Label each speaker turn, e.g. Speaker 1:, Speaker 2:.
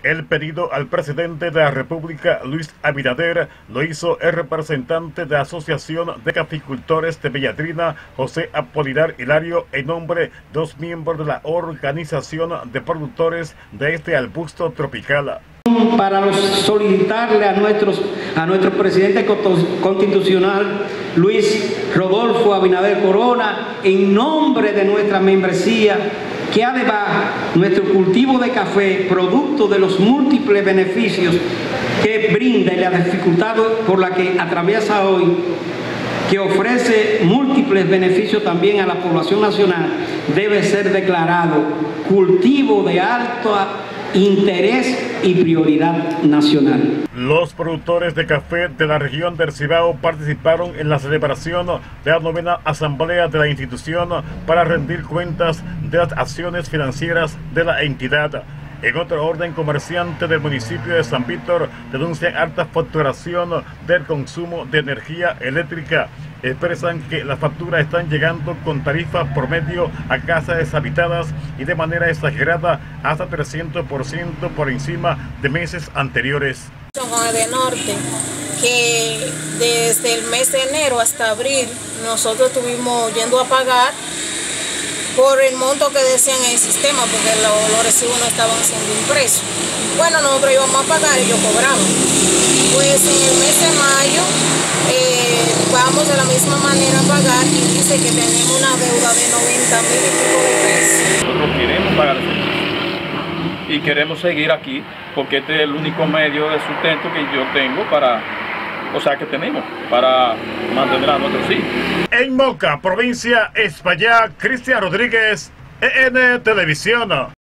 Speaker 1: El pedido al presidente de la República, Luis Abinader, lo hizo el representante de la Asociación de Caficultores de Belladrina, José Apolinar Hilario, en nombre de dos miembros de la Organización de Productores de este arbusto tropical.
Speaker 2: Para solicitarle a nuestro presidente constitucional, Luis Rodolfo Abinader Corona, en nombre de nuestra membresía, que además nuestro cultivo de café, producto de los múltiples beneficios que brinda y la dificultad por la que atraviesa hoy, que ofrece múltiples beneficios también a la población nacional, debe ser declarado cultivo de alto interés y prioridad nacional.
Speaker 1: Los productores de café de la región del Cibao participaron en la celebración de la 9ª asamblea de la institución para rendir cuentas de las acciones financieras de la entidad. En otro orden, comerciantes del municipio de San Víctor denuncian alta facturación del consumo de energía eléctrica. Expresan que las facturas están llegando con tarifas promedio a casas deshabitadas y de manera exagerada hasta 300% por encima de meses anteriores.
Speaker 3: Con Edenorte, que desde el mes de enero hasta abril nosotros estuvimos yendo a pagar por el monto que decían en el sistema, porque los recibos no estaban siendo impresos. Bueno, nosotros íbamos a pagar y ellos cobraban. Pues en el mes de mayo vamos de la misma manera a pagar y dice que tenemos una deuda de 90,000 y pico de pesos.
Speaker 4: Nosotros queremos pagar el servicio y queremos seguir aquí porque este es el único medio de sustento que yo tengo que tenemos para mantener a nuestros hijos.
Speaker 1: En Moca, provincia Espaillá, Cristian Rodríguez, EN Televisión.